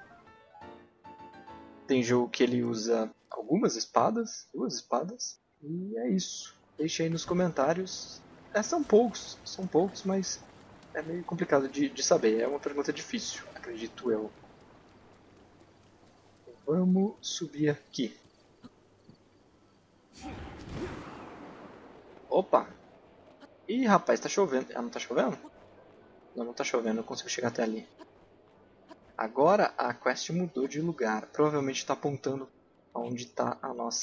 tem jogo que ele usa algumas espadas, duas espadas, e é isso. Deixe aí nos comentários. São poucos, mas é meio complicado de saber. É uma pergunta difícil, acredito eu. Vamos subir aqui. Opa! Ih, rapaz, tá chovendo. Ah, não tá chovendo? Não, não tá chovendo, eu consigo chegar até ali. Agora a quest mudou de lugar. Provavelmente está apontando aonde está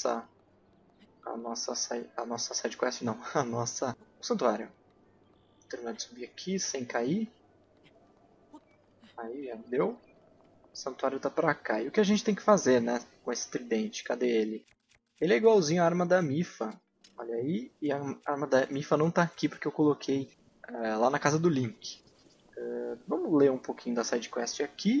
a nossa side quest, não, o santuário. Vou terminar de subir aqui sem cair. Aí já deu. O santuário tá pra cá. E o que a gente tem que fazer, né, com esse tridente? Cadê ele? Ele é igualzinho à arma da Mifa. Olha aí, e a arma da Mifa não tá aqui porque eu coloquei lá na casa do Link. Vamos ler um pouquinho da side quest aqui.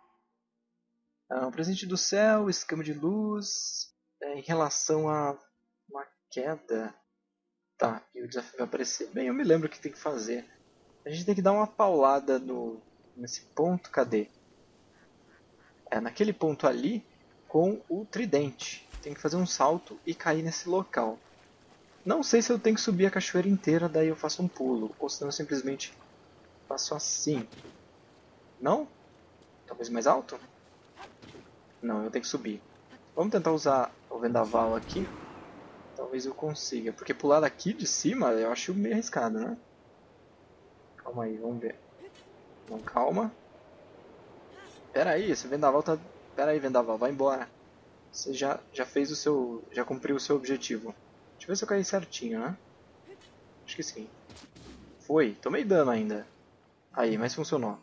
Um presente do céu, escama de luz, em relação a uma queda. Tá, e o desafio vai aparecer. Bem, eu me lembro o que tem que fazer. A gente tem que dar uma paulada nesse ponto, cadê? Naquele ponto ali, com o tridente. Tem que fazer um salto e cair nesse local. Não sei se eu tenho que subir a cachoeira inteira, daí eu faço um pulo. Ou se não, eu simplesmente faço assim. Não? Talvez mais alto? Não, eu tenho que subir. Vamos tentar usar o vendaval aqui. Talvez eu consiga. Porque pular daqui de cima eu acho meio arriscado, né? Calma aí, vamos ver. Não, calma. Pera aí, esse vendaval tá... Pera aí, vendaval, vai embora. Você já fez o seu... Já cumpriu o seu objetivo. Deixa eu ver se eu caí certinho, né? Acho que sim. Foi, tomei dano ainda. Aí, mas funcionou.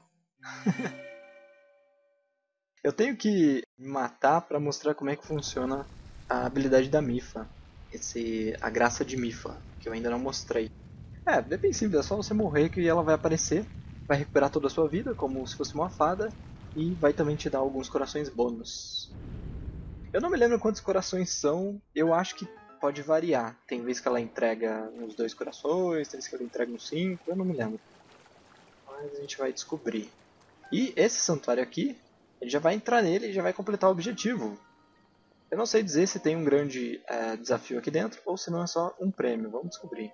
Eu tenho que me matar pra mostrar como é que funciona a habilidade da Mifa. A graça de Mifa, que eu ainda não mostrei. É bem simples, é só você morrer que ela vai aparecer, vai recuperar toda a sua vida, como se fosse uma fada, e vai também te dar alguns corações bônus. Eu não me lembro quantos corações são, eu acho que pode variar. Tem vezes que ela entrega uns 2 corações, tem vezes que ela entrega uns 5, eu não me lembro. Mas a gente vai descobrir. E esse santuário aqui, ele já vai entrar nele e já vai completar o objetivo. Eu não sei dizer se tem um grande desafio aqui dentro ou se não é só um prêmio, vamos descobrir.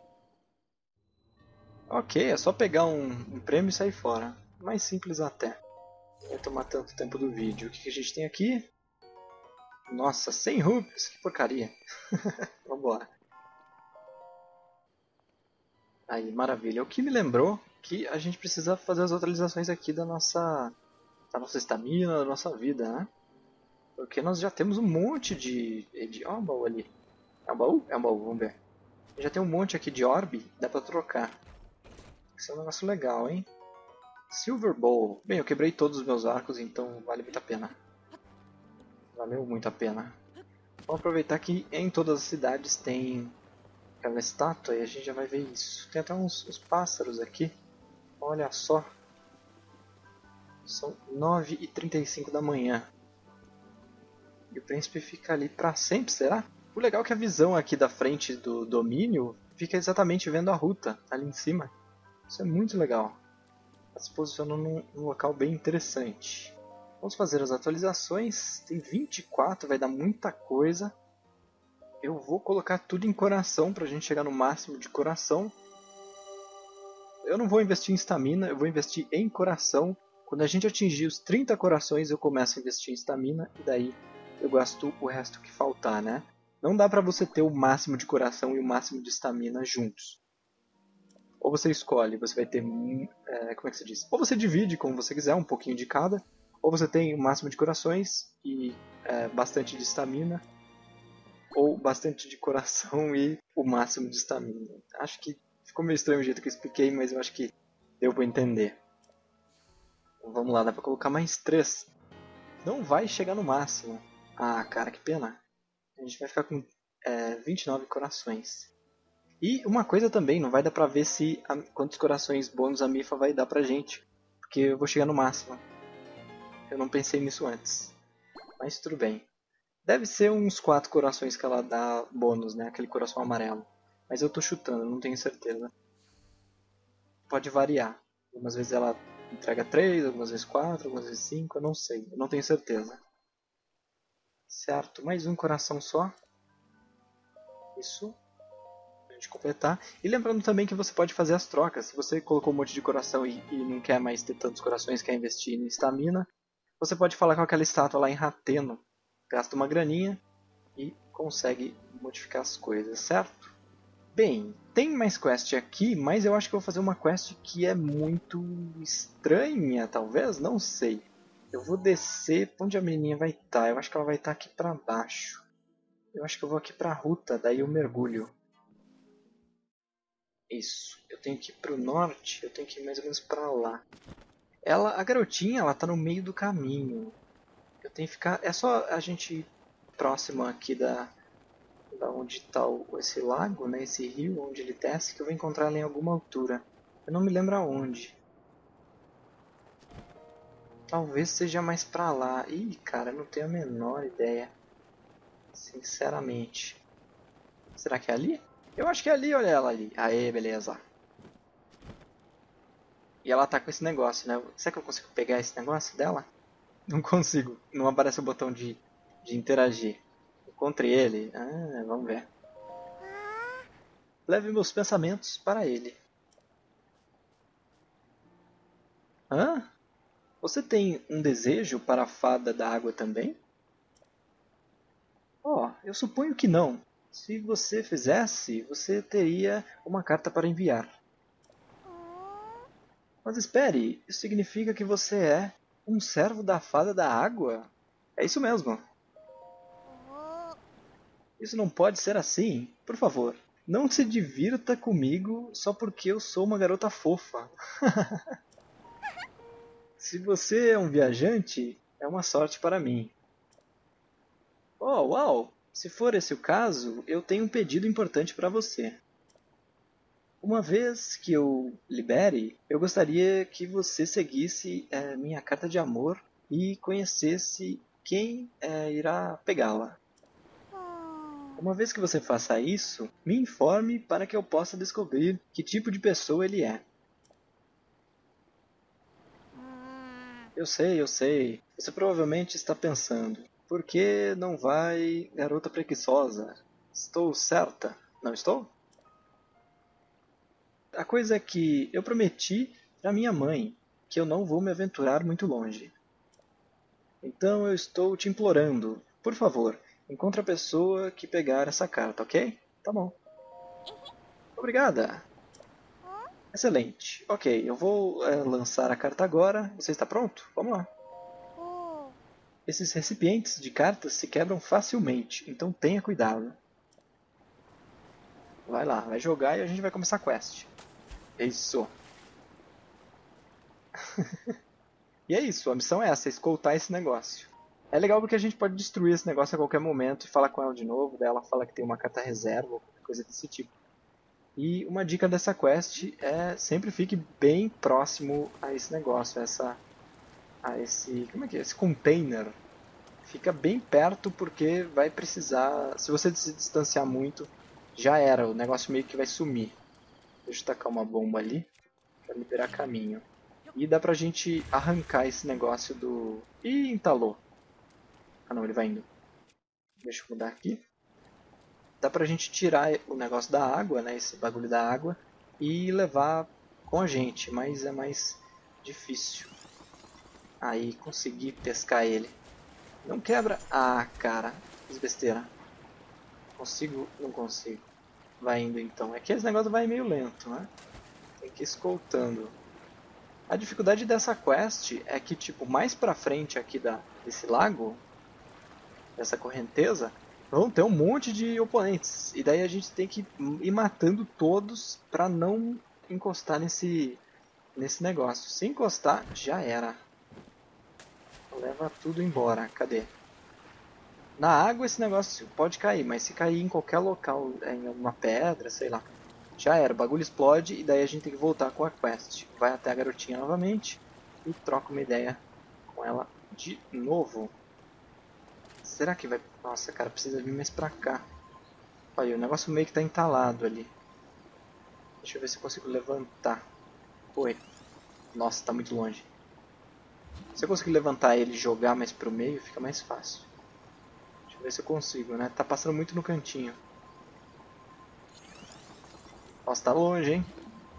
Ok, é só pegar um prêmio e sair fora. Mais simples até. Não vai tomar tanto tempo do vídeo. O que a gente tem aqui? Nossa, 100 rupias, que porcaria. Vamos lá. Aí, maravilha. O que me lembrou que a gente precisa fazer as atualizações aqui da nossa estamina, da nossa vida, né? Porque nós já temos um monte Ó, um baú ali. É um baú? É um baú, vamos ver. Já tem um monte aqui de orbe, dá pra trocar. Isso é um negócio legal, hein? Silver Bowl. Bem, eu quebrei todos os meus arcos, então vale muito a pena. Valeu muito a pena. Vamos aproveitar que em todas as cidades tem aquela estátua e a gente já vai ver isso. Tem até uns pássaros aqui. Olha só. São 9h35 da manhã. E o príncipe fica ali pra sempre, será? O legal é que a visão aqui da frente do domínio fica exatamente vendo a ruta ali em cima. Isso é muito legal. Está se posicionando num local bem interessante. Vamos fazer as atualizações. Tem 24, vai dar muita coisa. Eu vou colocar tudo em coração para a gente chegar no máximo de coração. Eu não vou investir em estamina, eu vou investir em coração. Quando a gente atingir os 30 corações, eu começo a investir em estamina e daí eu gasto o resto que faltar, né? Não dá pra você ter o máximo de coração e o máximo de estamina juntos. Ou você escolhe, você vai ter... como é que se diz? Ou você divide como você quiser, um pouquinho de cada. Ou você tem o máximo de corações e bastante de estamina. ou bastante de coração e o máximo de estamina. Acho que ficou meio estranho o jeito que eu expliquei, mas eu acho que deu pra entender. Então, vamos lá, dá pra colocar mais 3. Não vai chegar no máximo. Ah, cara, que pena. A gente vai ficar com 29 corações. E uma coisa também, não vai dar pra ver quantos corações bônus a Mipha vai dar pra gente. Porque eu vou chegar no máximo. Eu não pensei nisso antes. Mas tudo bem. Deve ser uns 4 corações que ela dá bônus, né? Aquele coração amarelo. Mas eu tô chutando, não tenho certeza. Pode variar. Algumas vezes ela entrega 3, algumas vezes 4, algumas vezes 5, eu não sei. Eu não tenho certeza. Certo, mais um coração só. Isso. Pra gente completar. E lembrando também que você pode fazer as trocas. Se você colocou um monte de coração e não quer mais ter tantos corações, quer investir em estamina, você pode falar com aquela estátua lá em Rateno. Gasta uma graninha e consegue modificar as coisas, certo? Bem, tem mais quest aqui, mas eu acho que eu vou fazer uma quest que é muito estranha, talvez? Não sei. Eu vou descer, onde a menininha vai estar? Eu acho que ela vai estar aqui pra baixo. Eu acho que eu vou aqui pra Ruta, daí eu mergulho. Isso, eu tenho que ir pro norte, eu tenho que ir mais ou menos pra lá. A garotinha, ela tá no meio do caminho. Eu tenho que ficar, é só a gente ir próximo aqui da onde está esse lago, né, esse rio, onde ele desce, que eu vou encontrar ela em alguma altura. Eu não me lembro aonde. Talvez seja mais pra lá. Ih, cara, eu não tenho a menor ideia. Sinceramente. Será que é ali? Eu acho que é ali, olha ela ali. Aê, beleza. E ela tá com esse negócio, né? Será que eu consigo pegar esse negócio dela? Não consigo. Não aparece o botão de interagir. Encontrei ele. Ah, vamos ver. Leve meus pensamentos para ele. Hã? Você tem um desejo para a fada da água também? Oh, eu suponho que não. Se você fizesse, você teria uma carta para enviar. Mas espere, isso significa que você é um servo da fada da água? É isso mesmo. Isso não pode ser assim. Por favor, não se divirta comigo só porque eu sou uma garota fofa. Se você é um viajante, é uma sorte para mim. Oh, uau! Se for esse o caso, eu tenho um pedido importante para você. Uma vez que eu libere, eu gostaria que você seguisse minha carta de amor e conhecesse quem irá pegá-la. Uma vez que você faça isso, me informe para que eu possa descobrir que tipo de pessoa ele é. Eu sei, eu sei. Você provavelmente está pensando: por que não vai, garota preguiçosa? Estou certa, não estou? A coisa é que eu prometi para minha mãe que eu não vou me aventurar muito longe. Então eu estou te implorando, por favor, encontre a pessoa que pegar essa carta, ok? Tá bom. Obrigada. Excelente. Ok, eu vou lançar a carta agora. Você está pronto? Vamos lá. Esses recipientes de cartas se quebram facilmente, então tenha cuidado. Vai lá, vai jogar e a gente vai começar a quest. Isso. E é isso, a missão é essa, escoltar esse negócio. É legal porque a gente pode destruir esse negócio a qualquer momento e falar com ela de novo, daí ela fala que tem uma carta reserva ou qualquer coisa desse tipo. E uma dica dessa quest é sempre fique bem próximo a esse negócio, como é que é? Esse container. Fica bem perto porque vai precisar, se você se distanciar muito, já era, o negócio meio que vai sumir. Deixa eu tacar uma bomba ali para liberar caminho. E dá pra gente arrancar esse negócio do... Ih, entalou. Ah não, ele vai indo. Deixa eu mudar aqui. Dá pra gente tirar o negócio da água, né, esse bagulho da água, e levar com a gente, mas é mais difícil. Aí, consegui pescar ele. Não quebra? Ah, cara, fiz besteira. Consigo? Não consigo. Vai indo então. É que esse negócio vai meio lento, né? Tem que ir escoltando. A dificuldade dessa quest é que, tipo, mais pra frente aqui desse lago, dessa correnteza, vão ter um monte de oponentes. E daí a gente tem que ir matando todos pra não encostar nesse negócio. Se encostar, já era. Leva tudo embora. Cadê? Na água esse negócio pode cair, mas se cair em qualquer local, em alguma pedra, sei lá, já era. O bagulho explode e daí a gente tem que voltar com a quest. Vai até a garotinha novamente e troca uma ideia com ela de novo. Será que vai... Nossa, cara, precisa vir mais pra cá. Olha, o negócio meio que tá entalado ali. Deixa eu ver se eu consigo levantar. Foi. Nossa, tá muito longe. Se eu conseguir levantar ele e jogar mais pro meio, fica mais fácil. Deixa eu ver se eu consigo, né? Tá passando muito no cantinho. Nossa, tá longe, hein?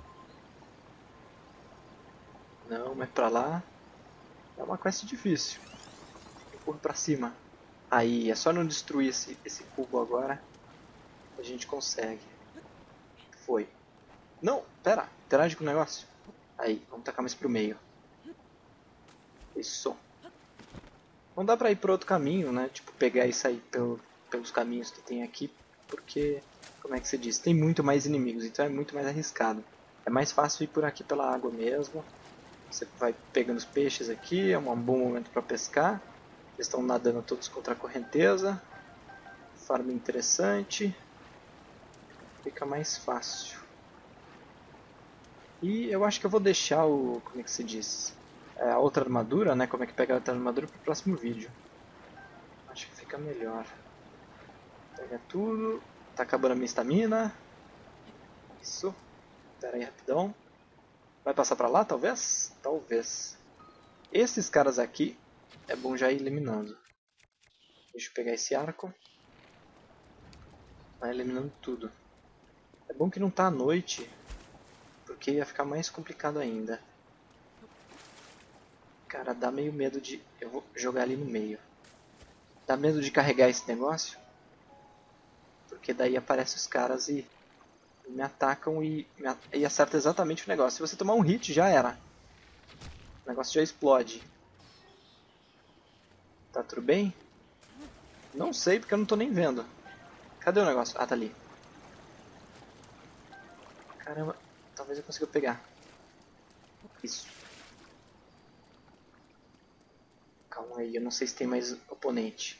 Não, mas pra lá é uma quest difícil. Empurra pra cima. Aí, é só não destruir esse cubo agora. A gente consegue. Foi. Não, pera. Interage com o negócio. Aí, vamos tacar mais pro meio. Isso. Não dá pra ir por outro caminho, né? Tipo, pegar e sair pelos caminhos que tem aqui. Porque, como é que se diz? Tem muito mais inimigos, então é muito mais arriscado. É mais fácil ir por aqui pela água mesmo. Você vai pegando os peixes aqui, é um bom momento para pescar. Eles estão nadando todos contra a correnteza. Farm interessante. Fica mais fácil. E eu acho que eu vou deixar o... Como é que se diz? A outra armadura, né? Como é que pega a outra armadura para o próximo vídeo. Acho que fica melhor. Pega tudo. Tá acabando a minha estamina. Isso. Pera aí, rapidão. Vai passar pra lá, talvez? Talvez. Esses caras aqui é bom já ir eliminando. Deixa eu pegar esse arco. Vai eliminando tudo. É bom que não tá à noite, porque ia ficar mais complicado ainda. Cara, dá meio medo de... Eu vou jogar ali no meio. Dá medo de carregar esse negócio, porque daí aparecem os caras e me atacam e acertam exatamente o negócio. Se você tomar um hit, já era. O negócio já explode. Tá tudo bem? Não sei, porque eu não tô nem vendo. Cadê o negócio? Ah, tá ali. Caramba, talvez eu consiga pegar. Isso. Calma aí, eu não sei se tem mais oponente.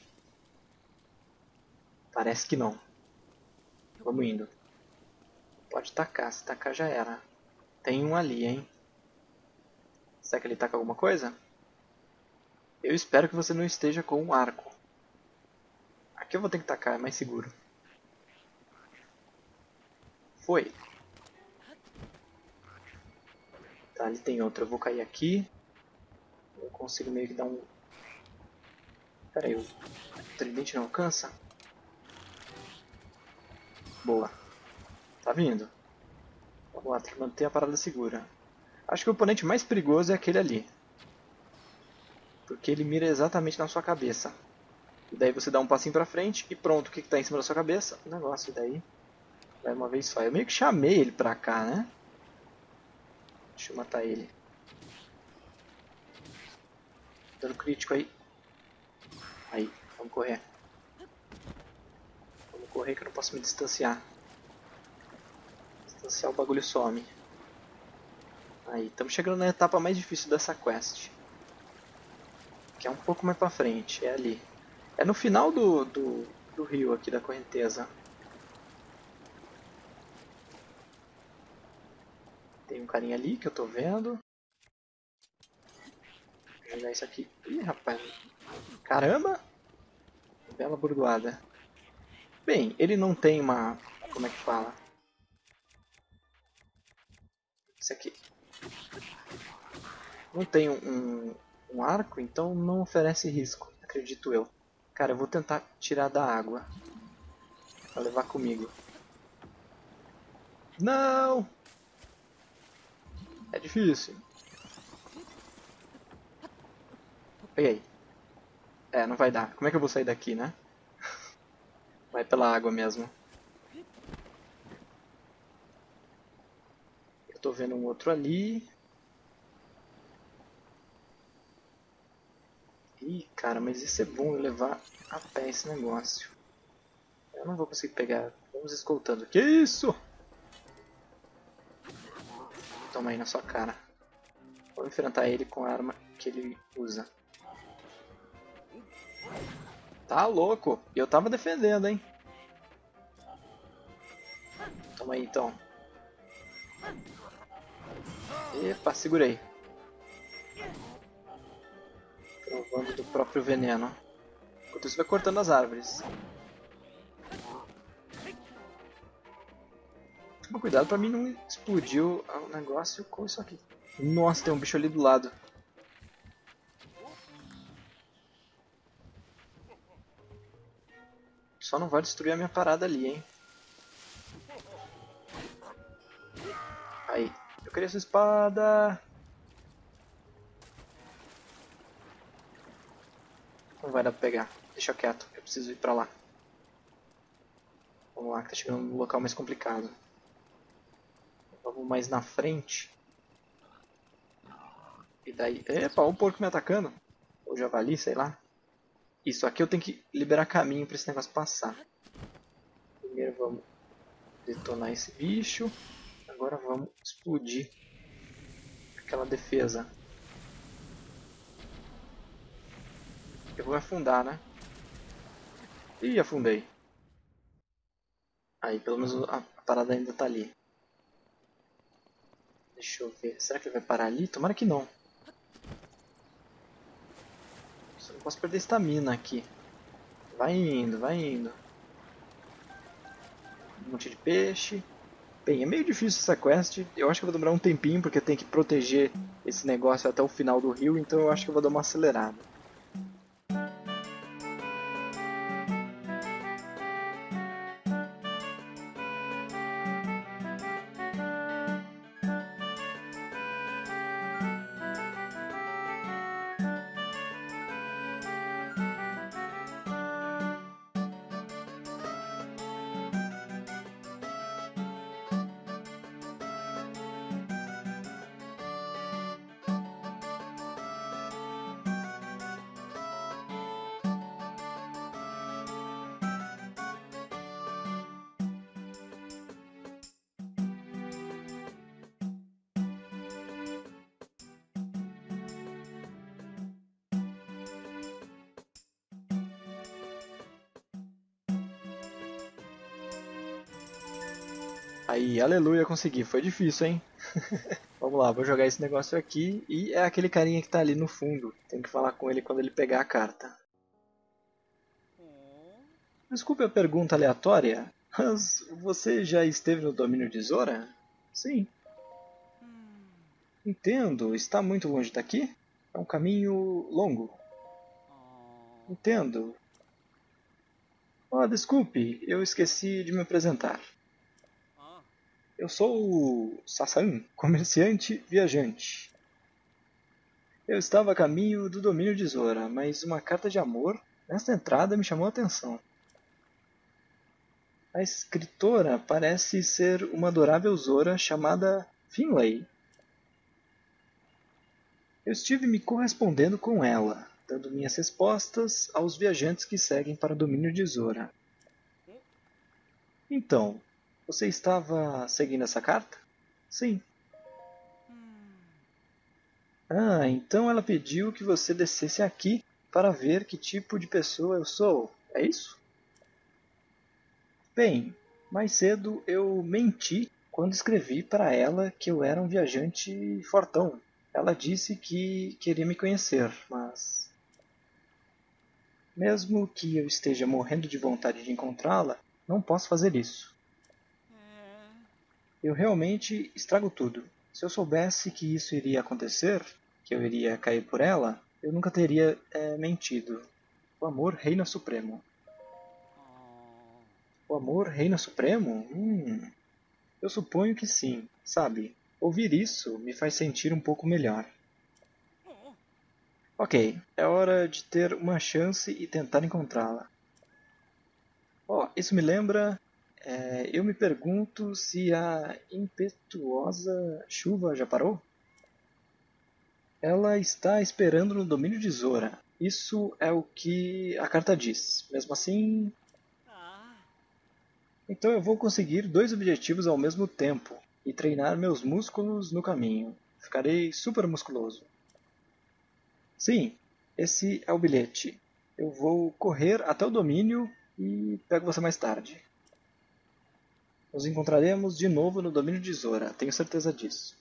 Parece que não. Vamos indo. Pode tacar, se tacar já era. Tem um ali, hein? Será que ele taca alguma coisa? Eu espero que você não esteja com um arco. Aqui eu vou ter que tacar, é mais seguro. Foi. Tá, ali tem outro. Eu vou cair aqui. Eu consigo meio que dar um... Pera aí, o tridente não alcança? Boa. Tá vindo. Vamos lá, tem que manter a parada segura. Acho que o oponente mais perigoso é aquele ali. Porque ele mira exatamente na sua cabeça. E daí você dá um passinho pra frente e pronto, o que está em cima da sua cabeça? O negócio, e daí vai uma vez só. Eu meio que chamei ele pra cá, né? Deixa eu matar ele. Dando crítico aí. Aí, vamos correr. Vamos correr que eu não posso me distanciar. Distanciar o bagulho some. Aí, estamos chegando na etapa mais difícil dessa quest. Que é um pouco mais pra frente, é ali. É no final do rio aqui, da correnteza. Tem um carinha ali que eu tô vendo. Vou jogar isso aqui. Ih, rapaz. Caramba! Bela burdoada. Bem, ele não tem uma... Como é que fala? Isso aqui. Não tem um arco, então não oferece risco, acredito eu. Cara, eu vou tentar tirar da água. Pra levar comigo. Não! É difícil. Peguei. É, não vai dar. Como é que eu vou sair daqui, né? Vai pela água mesmo. Eu tô vendo um outro ali. Ih, cara, mas isso é bom eu levar a pé esse negócio. Eu não vou conseguir pegar. Vamos escoltando. Que isso? Toma aí na sua cara. Vou enfrentar ele com a arma que ele usa. Tá louco? E eu tava defendendo, hein? Toma aí então. Epa, segurei. Provando do próprio veneno. Enquanto isso vai cortando as árvores. Toma cuidado pra mim não explodir o negócio com isso aqui. Nossa, tem um bicho ali do lado. Só não vai destruir a minha parada ali, hein? Aí. Eu queria essa espada. Não vai dar pra pegar. Deixa quieto. Eu preciso ir pra lá. Vamos lá, que tá chegando num local mais complicado. Vamos mais na frente. E daí... Epa, o porco me atacando. Ou javali, sei lá. Isso, aqui eu tenho que liberar caminho pra esse negócio passar. Primeiro vamos detonar esse bicho. Agora vamos explodir aquela defesa. Eu vou afundar, né? Ih, afundei. Aí, pelo menos a parada ainda tá ali. Deixa eu ver. Será que ele vai parar ali? Tomara que não. Só não posso perder estamina aqui. Vai indo, vai indo. Um monte de peixe. Bem, é meio difícil essa quest. Eu acho que eu vou demorar um tempinho, porque tem que proteger esse negócio até o final do rio. Então eu acho que eu vou dar uma acelerada. Aí, aleluia, consegui. Foi difícil, hein? Vamos lá, vou jogar esse negócio aqui. E é aquele carinha que tá ali no fundo. Tem que falar com ele quando ele pegar a carta. Desculpe a pergunta aleatória, mas você já esteve no domínio de Zora? Sim. Entendo. Está muito longe daqui? É um caminho longo. Entendo. Oh, desculpe, eu esqueci de me apresentar. Eu sou o Sasan, comerciante viajante. Eu estava a caminho do domínio de Zora, mas uma carta de amor nesta entrada me chamou a atenção. A escritora parece ser uma adorável Zora chamada Finlay. Eu estive me correspondendo com ela, dando minhas respostas aos viajantes que seguem para o domínio de Zora. Então, você estava seguindo essa carta? Sim. Ah, então ela pediu que você descesse aqui para ver que tipo de pessoa eu sou, é isso? Bem, mais cedo eu menti quando escrevi para ela que eu era um viajante fortão. Ela disse que queria me conhecer, mas mesmo que eu esteja morrendo de vontade de encontrá-la, não posso fazer isso. Eu realmente estrago tudo. Se eu soubesse que isso iria acontecer, que eu iria cair por ela, eu nunca teria mentido. O amor reina supremo. O amor reina supremo? Eu suponho que sim, sabe? Ouvir isso me faz sentir um pouco melhor. Ok, é hora de ter uma chance e tentar encontrá-la. Oh, isso me lembra. Eu me pergunto se a impetuosa chuva já parou? Ela está esperando no domínio de Zora. Isso é o que a carta diz. Mesmo assim. Então eu vou conseguir 2 objetivos ao mesmo tempo e treinar meus músculos no caminho. Ficarei super musculoso. Sim, esse é o bilhete. Eu vou correr até o domínio e pego você mais tarde. Nos encontraremos de novo no domínio de Zora, tenho certeza disso.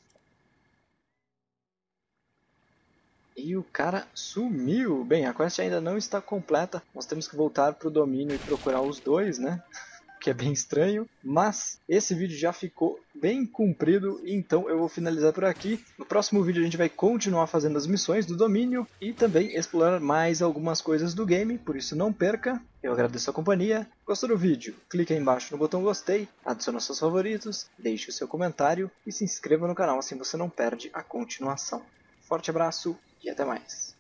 E o cara sumiu! Bem, a quest ainda não está completa, nós temos que voltar para o domínio e procurar os dois, né? Que é bem estranho, mas esse vídeo já ficou bem comprido, então eu vou finalizar por aqui. No próximo vídeo a gente vai continuar fazendo as missões do domínio e também explorar mais algumas coisas do game, por isso não perca. Eu agradeço a companhia. Gostou do vídeo? Clique aí embaixo no botão gostei, adicione seus favoritos, deixe o seu comentário e se inscreva no canal, assim você não perde a continuação. Forte abraço e até mais!